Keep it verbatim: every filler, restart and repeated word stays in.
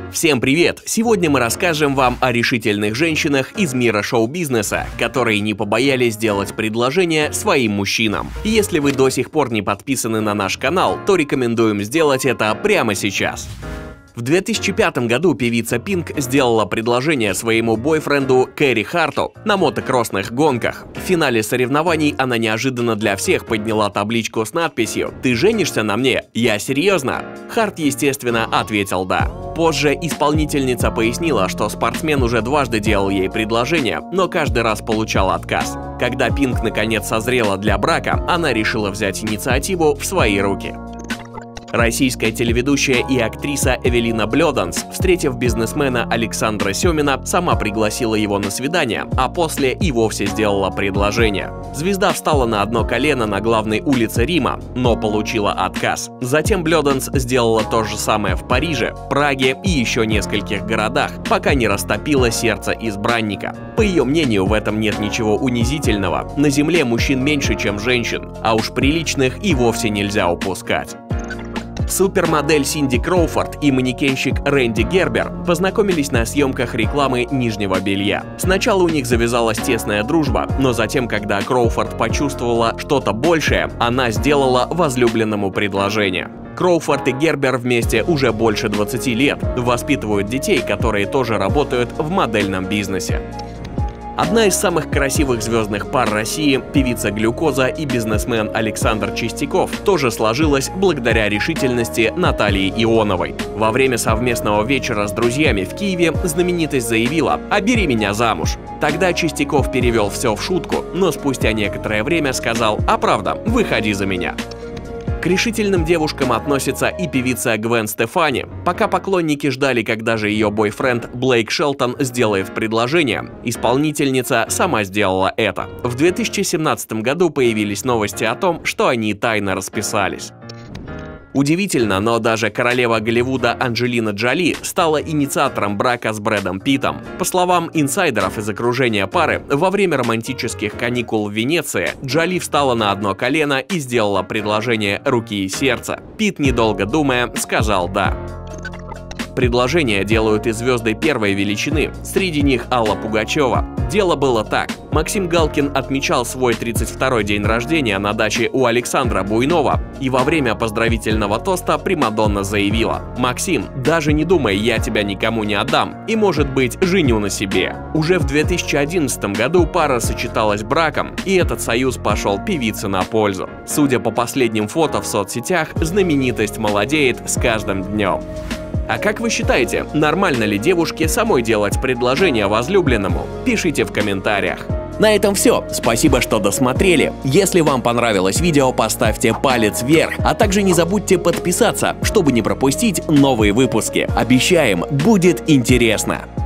Всем привет! Сегодня мы расскажем вам о решительных женщинах из мира шоу-бизнеса, которые не побоялись сделать предложение своим мужчинам. И если вы до сих пор не подписаны на наш канал, то рекомендуем сделать это прямо сейчас. В две тысячи пятом году певица Пинк сделала предложение своему бойфренду Кэрри Харту на мотокроссных гонках. В финале соревнований она неожиданно для всех подняла табличку с надписью «Ты женишься на мне? Я серьезно?» Харт, естественно, ответил «да». Позже исполнительница пояснила, что спортсмен уже дважды делал ей предложение, но каждый раз получал отказ. Когда Пинк наконец созрела для брака, она решила взять инициативу в свои руки. Российская телеведущая и актриса Эвелина Блёданс, встретив бизнесмена Александра Сёмина, сама пригласила его на свидание, а после и вовсе сделала предложение. Звезда встала на одно колено на главной улице Рима, но получила отказ. Затем Блёданс сделала то же самое в Париже, Праге и еще нескольких городах, пока не растопила сердце избранника. По ее мнению, в этом нет ничего унизительного. На земле мужчин меньше, чем женщин, а уж приличных и вовсе нельзя упускать. Супермодель Синди Кроуфорд и манекенщик Рэнди Гербер познакомились на съемках рекламы нижнего белья. Сначала у них завязалась тесная дружба, но затем, когда Кроуфорд почувствовала что-то большее, она сделала возлюбленному предложение. Кроуфорд и Гербер вместе уже больше двадцати лет, воспитывают детей, которые тоже работают в модельном бизнесе. Одна из самых красивых звездных пар России, певица Глюкоза и бизнесмен Александр Чистяков, тоже сложилась благодаря решительности Натальи Ионовой. Во время совместного вечера с друзьями в Киеве знаменитость заявила: «А бери меня замуж». Тогда Чистяков перевел все в шутку, но спустя некоторое время сказал: «А правда, выходи за меня». К решительным девушкам относится и певица Гвен Стефани. Пока поклонники ждали, когда же ее бойфренд Блейк Шелтон сделает предложение, исполнительница сама сделала это. В две тысячи семнадцатом году появились новости о том, что они тайно расписались. Удивительно, но даже королева Голливуда Анджелина Джоли стала инициатором брака с Брэдом Питтом. По словам инсайдеров из окружения пары, во время романтических каникул в Венеции Джоли встала на одно колено и сделала предложение руки и сердца. Питт, недолго думая, сказал «да». Предложения делают и звезды первой величины, среди них Алла Пугачева. Дело было так. Максим Галкин отмечал свой тридцать второй день рождения на даче у Александра Буйнова, и во время поздравительного тоста примадонна заявила: «Максим, даже не думай, я тебя никому не отдам, и, может быть, женю на себе». Уже в две тысячи одиннадцатом году пара сочеталась браком, и этот союз пошел певице на пользу. Судя по последним фото в соцсетях, знаменитость молодеет с каждым днем. А как вы считаете, нормально ли девушке самой делать предложение возлюбленному? Пишите в комментариях. На этом все. Спасибо, что досмотрели. Если вам понравилось видео, поставьте палец вверх, а также не забудьте подписаться, чтобы не пропустить новые выпуски. Обещаем, будет интересно.